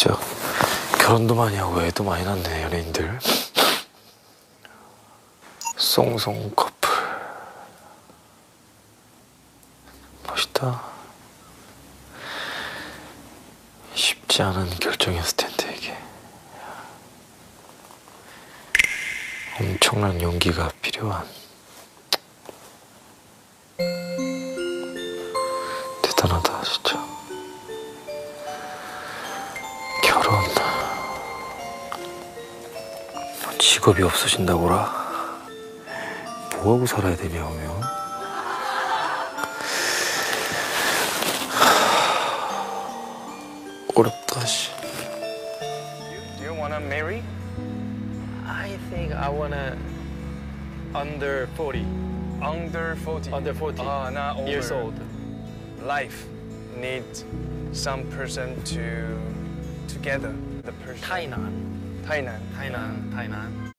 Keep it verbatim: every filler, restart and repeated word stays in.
진짜 결혼도 많이 하고 애도 많이 낳네, 연예인들. 송송 커플. 멋있다. 쉽지 않은 결정이었을 텐데 이게. 엄청난 용기가 필요한. 대단하다 진짜. 결혼. 직업이 없어진다고라? 뭐하고 살아야 되냐 오면? 어렵다 씨. Do you wanna marry? I think I wanna under forty. Under forty. Under forty Ah, not over. years old. Life needs some person to together. The person. 타이난. Tainan. 타이난. 타이난.